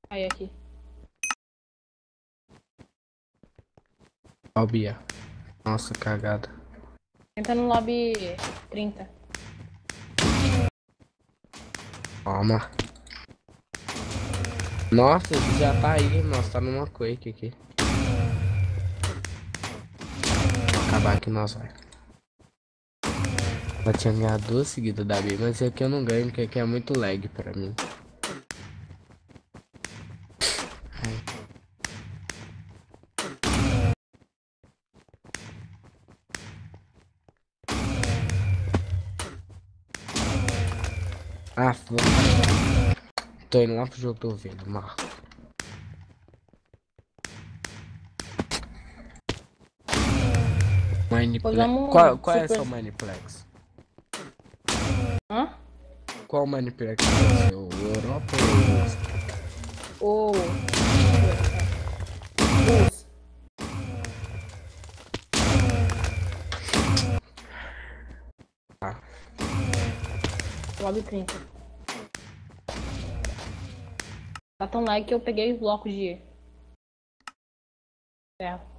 Aí, aqui. Ó, Bia. Nossa, cagada. Entra no lobby 30. Toma. Nossa, ele já tá aí. Nossa, tá numa Quake aqui. Vou acabar aqui nós, vai. Eu tinha ganhado 2 seguidas da Bia, mas aqui eu não ganho, porque aqui é muito lag pra mim. Ah, tô indo lá pro jogo do ouvido, Marco. Depois Mineplex. vamos Qual é super... seu Mineplex? Hã? Qual Mineplex é o seu? O Europa ou o O... Os. Ah, Lobby 30. Tá tão lag que eu peguei os blocos de ferro.